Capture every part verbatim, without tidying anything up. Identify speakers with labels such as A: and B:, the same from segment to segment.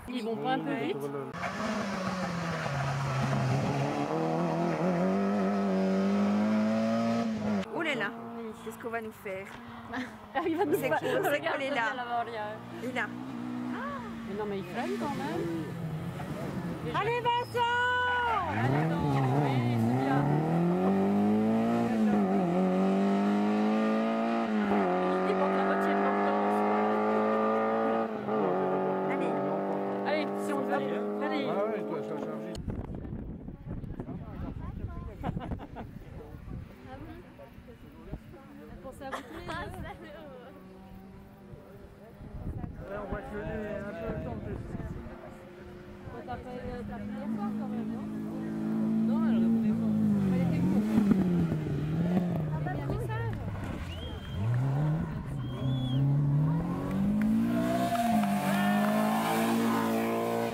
A: Ils vont pas un peu vite.
B: Oh là là, qu'est-ce qu'on va nous faire?
A: Il va nous
B: C'est
A: faire.
B: cool, c'est
A: Regarde,
B: cool, elle est là.
A: là.
B: Et là.
A: Mais non, mais il freine quand même.
B: Allez Vincent!
A: Allez, non, oui, c'est bien. Il manque la moitié de notre
B: Allez.
A: Allez, si on veut. Allez.
C: Ah ouais, toi, ça charge.
A: Pensez à vous tous les deux.
C: On va te donner un peu le temps de...
A: T'as fait la première fois quand même, non? Non, elle répondait pas. Elle était courte. Ah bah, un message.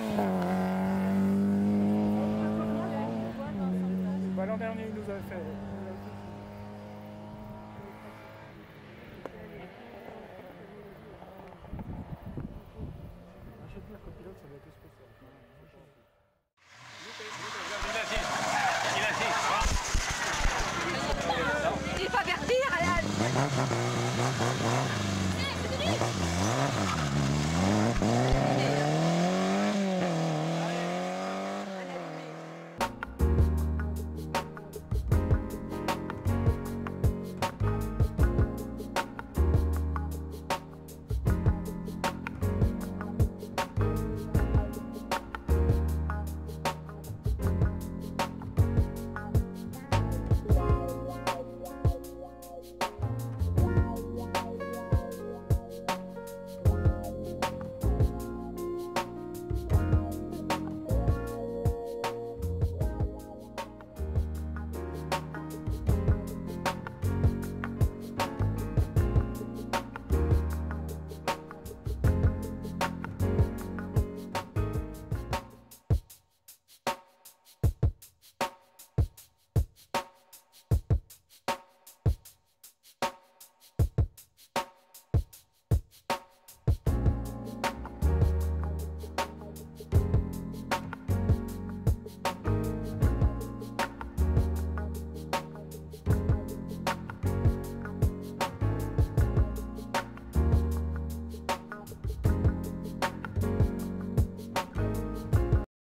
C: Bah, l'an dernier, il nous a fait